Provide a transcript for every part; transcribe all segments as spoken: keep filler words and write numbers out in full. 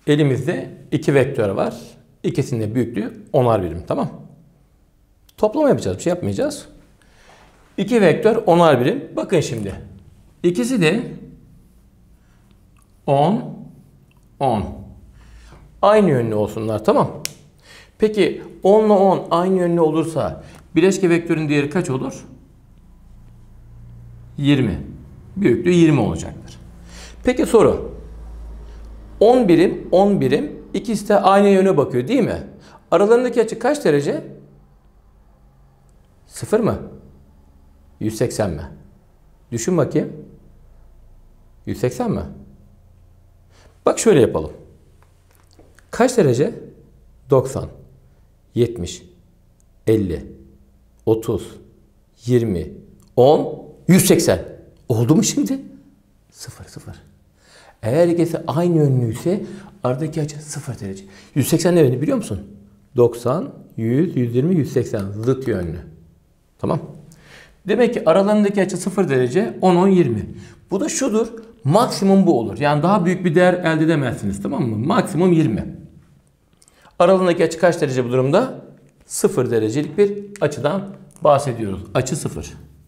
Elimizde iki vektör var. İkisinin de büyüklüğü onar birim. Tamam. Toplama yapacağız. Bir şey yapmayacağız. İki vektör onar birim. Bakın şimdi. İkisi de on, on. Aynı yönlü olsunlar. Tamam. Peki on ile on aynı yönlü olursa bileşke vektörün değeri kaç olur? yirmi. Büyüklüğü yirmi olacaktır. Peki soru. on birim, on birim. İkisi de aynı yöne bakıyor değil mi? Aralarındaki açı kaç derece? sıfır mı? yüz seksen mi? Düşün bakayım. yüz seksen mi? Bak şöyle yapalım. Kaç derece? doksan, yetmiş, elli, otuz, yirmi, on, yüz seksen. Oldu mu şimdi? sıfır, sıfır. Eğer ikisi aynı yönlüyse aradaki açı sıfır derece. yüz seksen ne biliyor musun? doksan, yüz, yüz yirmi, yüz seksen zıt yönlü. Tamam. Demek ki aralarındaki açı sıfır derece, on, on, yirmi. Bu da şudur. Maksimum bu olur. Yani daha büyük bir değer elde edemezsiniz. Tamam mı? Maksimum yirmi. Aralarındaki açı kaç derece bu durumda? sıfır derecelik bir açıdan bahsediyoruz. Açı sıfır.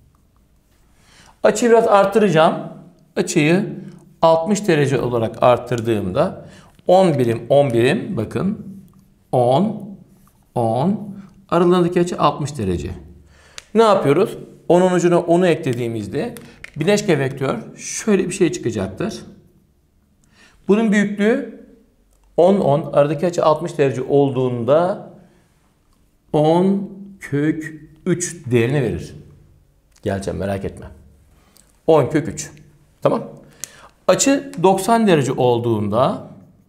Açıyı biraz arttıracağım. Açıyı altmış derece olarak arttırdığımda on birim, on birim bakın on, on aralarındaki açı altmış derece. Ne yapıyoruz? onun ucuna onu eklediğimizde bileşke vektör şöyle bir şey çıkacaktır. Bunun büyüklüğü on, on. Aradaki açı altmış derece olduğunda on kök üç değerini verir. Geleceğim, merak etme. on kök üç. Tamam. Açı doksan derece olduğunda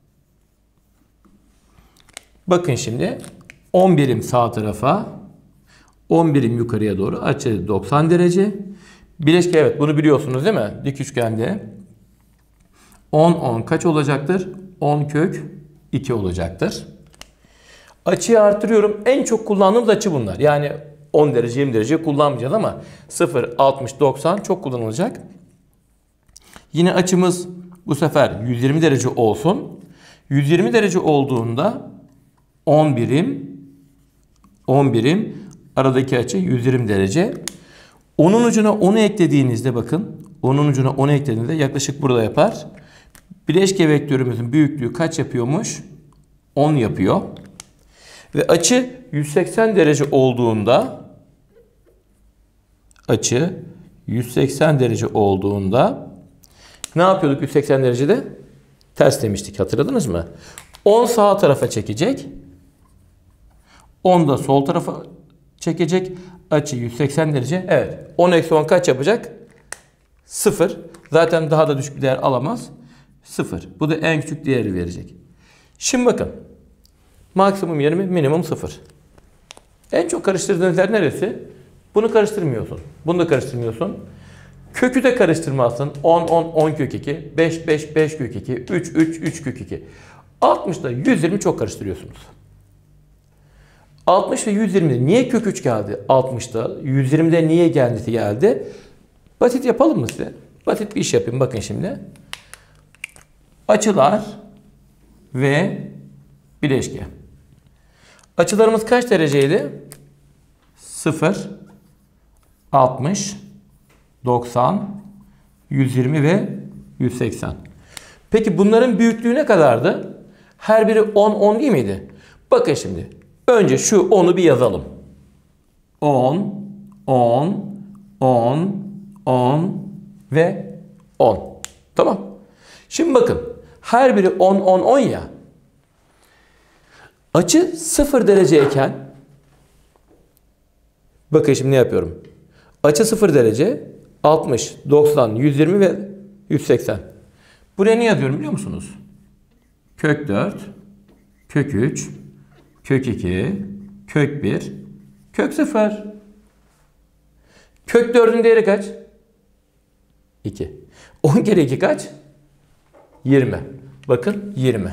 bakın şimdi on birim sağ tarafa, on birim yukarıya doğru, açı doksan derece. Bileşke, evet, bunu biliyorsunuz değil mi? Dik üçgende on, on kaç olacaktır? on kök iki olacaktır. Açıyı artırıyorum. En çok kullandığımız açı bunlar. Yani on derece, yirmi derece kullanmayacağız ama sıfır, altmış, doksan çok kullanılacak. Yine açımız bu sefer yüz yirmi derece olsun. yüz yirmi derece olduğunda on birim, on birim aradaki açı yüz yirmi derece. Onun ucuna onu eklediğinizde bakın, onun ucuna onu eklediğinizde yaklaşık burada yapar. Bileşke vektörümüzün büyüklüğü kaç yapıyormuş? on yapıyor. Ve açı yüz seksen derece olduğunda açı yüz seksen derece olduğunda ne yapıyorduk yüz seksen derecede? Ters demiştik, hatırladınız mı? on sağ tarafa çekecek. on da sol tarafa çekecek. Açı yüz seksen derece. Evet. on eksi on kaç yapacak? sıfır. Zaten daha da düşük bir değer alamaz. sıfır. Bu da en küçük değeri verecek. Şimdi bakın. Maksimum yirmi, minimum sıfır. En çok karıştırdığınız yer neresi? Bunu karıştırmıyorsun. Bunu da karıştırmıyorsun. Kökü de karıştırmazsın. on, on, on kök iki. beş, beş, beş kök iki. üç, üç, üç kök iki. altmışla yüz yirmi çok karıştırıyorsunuz. altmış ve yüz yirmide niye kök üç geldi? altmışta. yüz yirmide niye kendisi geldi? Basit yapalım mı size? Basit bir iş yapayım. Bakın şimdi. Açılar ve bileşke. Açılarımız kaç dereceydi? sıfır, altmış, doksan, yüz yirmi ve yüz seksen. Peki bunların büyüklüğü ne kadardı? Her biri on, on değil miydi? Bakın şimdi. Önce şu on'u bir yazalım. on, on, on, on ve on. Tamam. Şimdi bakın. Her biri on, on, on ya. Açı sıfır dereceyken bakın şimdi ne yapıyorum? Açı sıfır derece, altmış, doksan, yüz yirmi ve yüz seksen. Buraya ne yazıyorum biliyor musunuz? Kök dört, kök üç, kök iki, kök bir, kök sıfır. Kök dördün değeri kaç? iki. on kere iki kaç? yirmi. Bakın yirmi.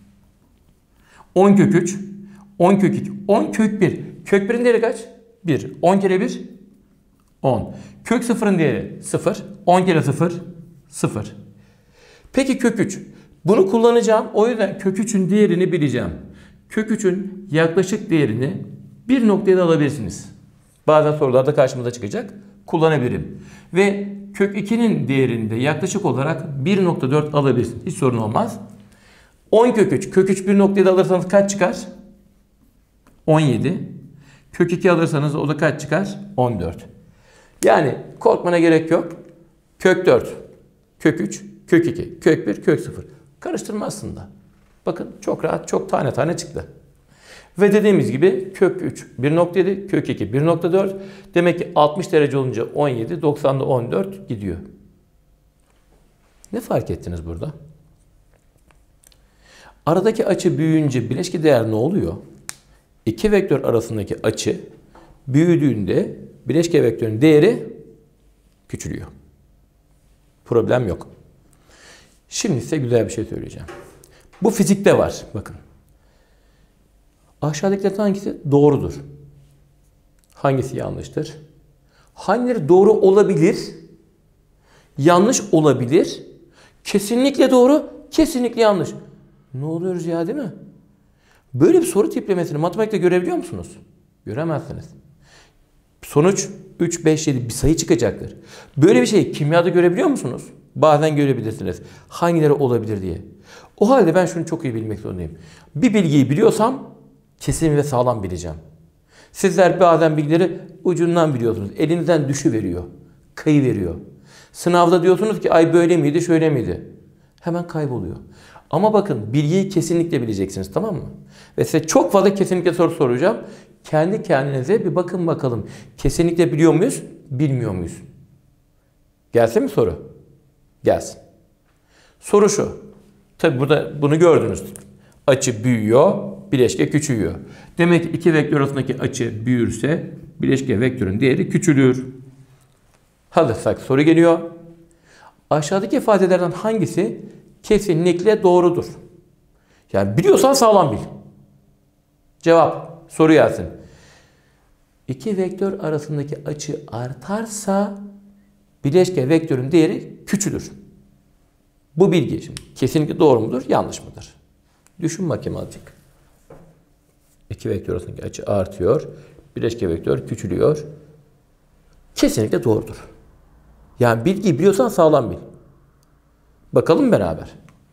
on kök üç, on kök iki, on kök bir. Kök birin değeri kaç? bir. on kere bir? on. Kök sıfırın değeri sıfır. on kere sıfır? sıfır. Peki kök üç. Bunu kullanacağım. O yüzden kök üçün değerini bileceğim. Kök üçün yaklaşık değerini bir noktaya da alabilirsiniz. Bazen sorularda karşımıza çıkacak. Kullanabilirim. Ve kök ikinin değerini de yaklaşık olarak bir nokta dört alabilirsiniz. Hiç sorun olmaz. on kök üç. Kök üç bir noktaya da alırsanız kaç çıkar? on yedi. Kök iki alırsanız o da kaç çıkar? on dört. Yani korkmana gerek yok. Kök dört, kök üç, kök iki, kök bir, kök sıfır. Karıştırmazsın da. Bakın çok rahat, çok tane tane çıktı. Ve dediğimiz gibi kök üç bir nokta yedi, kök iki bir nokta dört. Demek ki altmış derece olunca on yedi, doksanda on dört gidiyor. Ne fark ettiniz burada? Aradaki açı büyüyünce bileşke değer ne oluyor? İki vektör arasındaki açı büyüdüğünde bileşke vektörün değeri küçülüyor. Problem yok. Şimdi size güzel bir şey söyleyeceğim. Bu fizikte var. Bakın. Aşağıdakilerden hangisi doğrudur? Hangisi yanlıştır? Hangileri doğru olabilir? Yanlış olabilir? Kesinlikle doğru, kesinlikle yanlış. Ne oluyoruz ya, değil mi? Böyle bir soru tiplemesini matematikte görebiliyor musunuz? Göremezsiniz. Sonuç üç, beş, yedi bir sayı çıkacaktır. Böyle bir şeyi kimyada görebiliyor musunuz? Bazen görebilirsiniz. Hangileri olabilir diye. O halde ben şunu çok iyi bilmek zorundayım. Bir bilgiyi biliyorsam kesin ve sağlam bileceğim. Sizler bazen bilgileri ucundan biliyorsunuz. Elinizden düşüveriyor. Kayıveriyor. Sınavda diyorsunuz ki ay böyle miydi, şöyle miydi? Hemen kayboluyor. Ama bakın bilgiyi kesinlikle bileceksiniz, tamam mı? Ve size çok fazla kesinlikle soru soracağım. Kendi kendinize bir bakın bakalım. Kesinlikle biliyor muyuz, bilmiyor muyuz? Gelsin mi soru? Gelsin. Soru şu. Tabi burada bunu gördünüz. Açı büyüyor, bileşke küçülüyor. Demek ki iki vektör arasındaki açı büyürse bileşke vektörün değeri küçülür. Hazırsak soru geliyor. Aşağıdaki ifadelerden hangisi kesinlikle doğrudur? Yani biliyorsan sağlam bil. Cevap. Soru gelsin. İki vektör arasındaki açı artarsa bileşke vektörün değeri küçülür. Bu bilgi şimdi kesinlikle doğru mudur, yanlış mıdır? Düşün bakayım azıcık. İki vektör arasındaki açı artıyor. Bileşke vektör küçülüyor. Kesinlikle doğrudur. Yani bilgiyi biliyorsan sağlam bil. Bakalım beraber.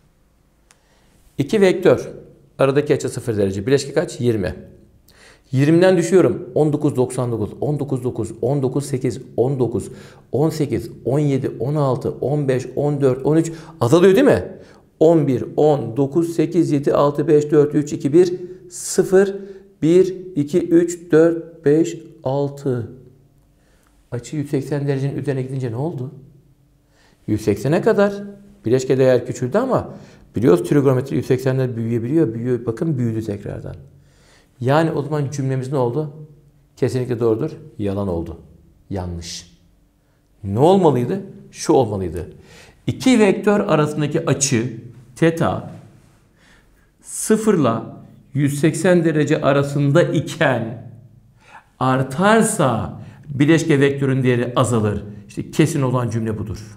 İki vektör. Aradaki açı sıfır derece. Bileşke kaç? yirmi. yirmiden düşüyorum. on dokuz, doksan dokuz, on dokuz, dokuz, on dokuz, sekiz, on dokuz, on sekiz, on yedi, on altı, on beş, on dört, on üç. Azalıyor değil mi? on bir, on, dokuz, sekiz, yedi, altı, beş, dört, üç, iki, bir, sıfır, bir, iki, üç, dört, beş, altı. Açı yüz seksen derecenin üzerine gidince ne oldu? yüz seksene kadar bileşke değer küçüldü ama biliyoruz trigonometri yüz seksende büyüyebiliyor. Büyüyor. Bakın büyüdü tekrardan. Yani o zaman cümlemiz ne oldu? Kesinlikle doğrudur. Yalan oldu. Yanlış. Ne olmalıydı? Şu olmalıydı. İki vektör arasındaki açı teta sıfırla yüz seksen derece arasında iken artarsa bileşke vektörün değeri azalır. İşte kesin olan cümle budur.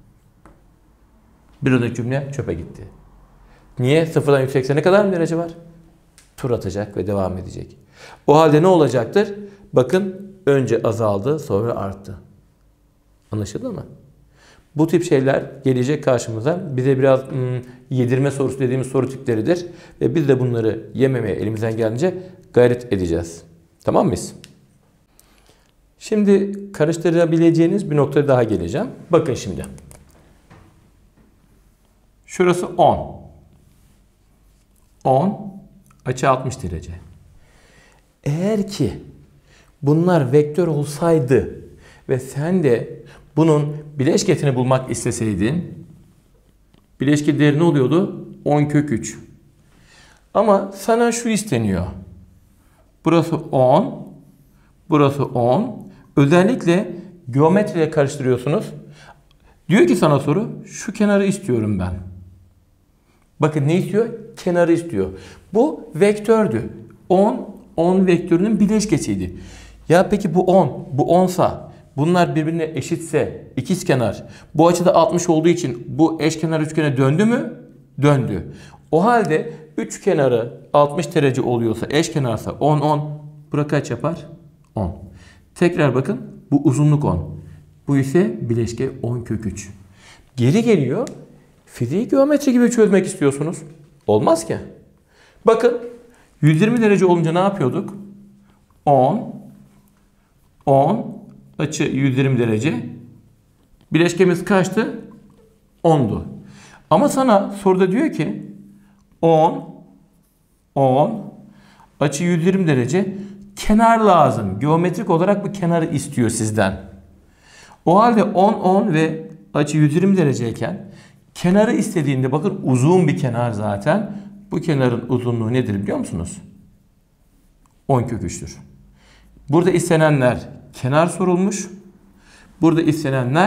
Bir önceki cümle çöpe gitti. Niye? Sıfırdan yüz seksene kadar mı derece var? Tur atacak ve devam edecek. O halde ne olacaktır? Bakın önce azaldı, sonra arttı. Anlaşıldı mı? Bu tip şeyler gelecek karşımıza. Bize biraz hmm, yedirme sorusu dediğimiz soru tipleridir. Ve biz de bunları yememeye elimizden gelince gayret edeceğiz. Tamam mıyız? Şimdi karıştırabileceğiniz bir noktaya daha geleceğim. Bakın şimdi. Şurası on. on. Açı altmış derece. Eğer ki bunlar vektör olsaydı ve sen de bunun bileşkesini bulmak isteseydin, bileşke değeri ne oluyordu? on kök üç. Ama sana şu isteniyor. Burası on, burası on. Özellikle geometriyle karıştırıyorsunuz. Diyor ki sana soru, şu kenarı istiyorum ben. Bakın ne istiyor? Kenarı istiyor. Bu vektördü. on, on vektörünün bileşkesiydi. Ya peki bu on, bu onsa, bunlar birbirine eşitse, ikizkenar, bu açıda altmış olduğu için bu eşkenar üçgene döndü mü? döndü. O halde üç kenarı altmış derece oluyorsa, eşkenarsa on on. Bura kaç yapar? on. Tekrar bakın, bu uzunluk on. Bu ise bileşke on kök üç. Geri geliyor. Fiziği geometri gibi çözmek istiyorsunuz. Olmaz ki. Bakın yüz yirmi derece olunca ne yapıyorduk? on, on, açı yüz yirmi derece. Bileşkemiz kaçtı? ondu. Ama sana soruda diyor ki on, on, açı yüz yirmi derece, kenar lazım. Geometrik olarak bu kenarı istiyor sizden. O halde on, on ve açı yüz yirmi dereceyken kenarı istediğinde bakın uzun bir kenar zaten. Bu kenarın uzunluğu nedir biliyor musunuz? on kök üç'tür. Burada istenenler kenar sorulmuş. Burada istenenler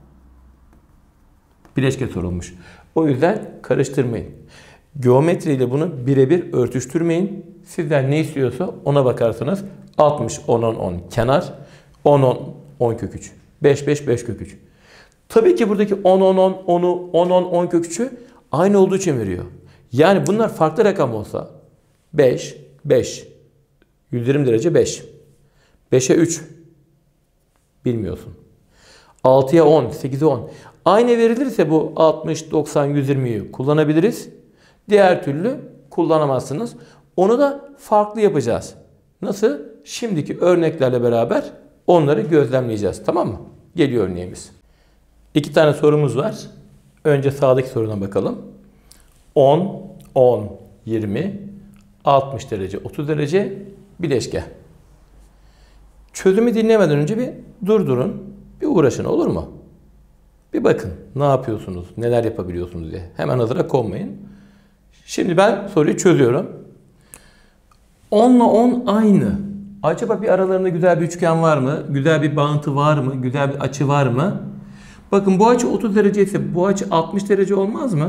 bileşke sorulmuş. O yüzden karıştırmayın. Geometriyle bunu birebir örtüştürmeyin. Sizden ne istiyorsa ona bakarsınız. altmış, on, on, on kenar. on, on, on kök üç. beş, beş, beş kök üç. Tabii ki buradaki on, on, on, on'u, on, on, on kök üç'ü aynı olduğu için veriyor. Yani bunlar farklı rakam olsa beş, beş, yüz yirmi derece beş. beş'e üç. Bilmiyorsun. altı'ya on, sekiz'e on. Aynı verilirse bu altmış, doksan, yüz yirmi'yi kullanabiliriz. Diğer türlü kullanamazsınız. Onu da farklı yapacağız. Nasıl? Şimdiki örneklerle beraber onları gözlemleyeceğiz. Tamam mı? Geliyor örneğimiz. İki tane sorumuz var. Önce sağdaki soruna bakalım. on, on, yirmi, altmış derece, otuz derece bileşke. Çözümü dinlemeden önce bir durdurun. Bir uğraşın, olur mu? Bir bakın ne yapıyorsunuz, neler yapabiliyorsunuz diye. Hemen hazıra konmayın. Şimdi ben soruyu çözüyorum. on ile on aynı. Acaba bir aralarında güzel bir üçgen var mı? Güzel bir bağıntı var mı? Güzel bir açı var mı? Bakın bu açı otuz derece ise bu açı altmış derece olmaz mı?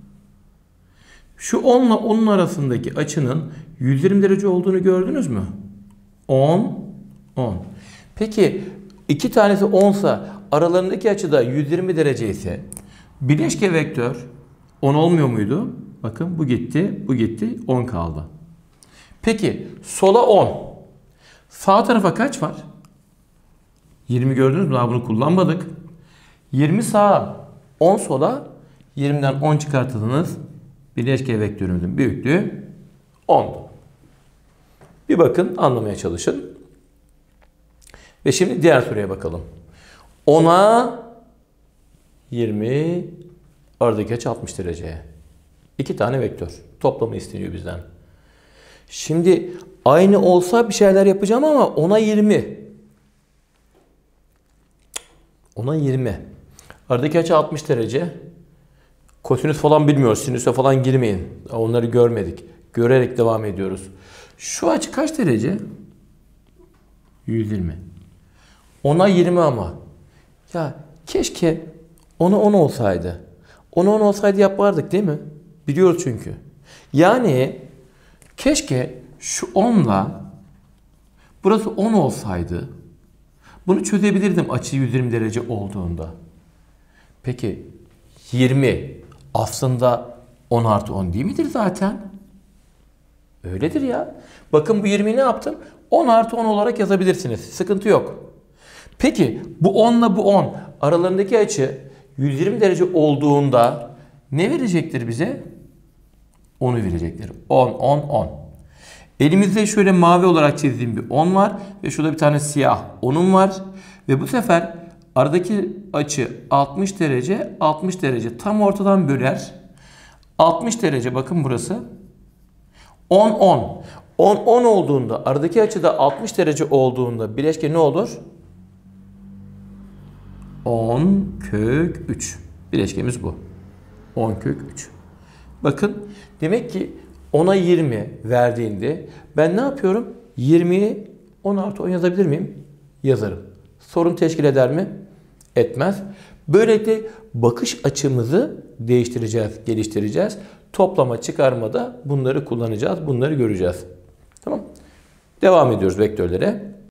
Şu on ile onun arasındaki açının yüz yirmi derece olduğunu gördünüz mü? on, on. Peki iki tanesi on ise aralarındaki açı da yüz yirmi derece ise bileşke vektör on olmuyor muydu? Bakın bu gitti, bu gitti, on kaldı. Peki sola on. Sağ tarafa kaç var? yirmi gördünüz mü? Daha bunu kullanmadık. yirmi sağa, on sola, yirmi'den on çıkartırdınız. Bileşke vektörümüzün büyüklüğü on'du. Bir bakın, anlamaya çalışın. Ve şimdi diğer soruya bakalım. on'a yirmi, aradaki açı altmış dereceye. İki tane vektör. Toplamı isteniyor bizden. Şimdi aynı olsa bir şeyler yapacağım ama on'a yirmi. on'a yirmi. Aradaki açı altmış derece. Kosinüs falan bilmiyoruz. Sinüse falan girmeyin. Onları görmedik. Görerek devam ediyoruz. Şu açı kaç derece? yüz yirmi. on'a yirmi ama. Ya keşke on'a on olsaydı. on'a on olsaydı yapardık değil mi? Biliyoruz çünkü. Yani keşke şu on'la burası on olsaydı. Bunu çözebilirdim açı yüz yirmi derece olduğunda. Peki yirmi aslında on artı on değil midir zaten? Öyledir ya. Bakın bu yirmi'yi ne yaptım? on artı on olarak yazabilirsiniz. Sıkıntı yok. Peki bu on ile bu on aralarındaki açı yüz yirmi derece olduğunda ne verecektir bize? on'u verecektir. on, on, on. Elimizde şöyle mavi olarak çizdiğim bir on var ve şurada bir tane siyah on'um var. Ve bu sefer aradaki açı altmış derece, altmış derece tam ortadan böler. altmış derece bakın burası. on, on. on, on olduğunda aradaki açı da altmış derece olduğunda bileşke ne olur? on kök üç. Bileşkemiz bu. on kök üç. Bakın demek ki on'a yirmi verdiğinde ben ne yapıyorum? yirmi'yi on artı on yazabilir miyim? Yazarım. Sorun teşkil eder mi? Etmez. Böylelikle bakış açımızı değiştireceğiz, geliştireceğiz. Toplama, çıkarmada bunları kullanacağız, bunları göreceğiz. Tamam. Devam ediyoruz vektörlere.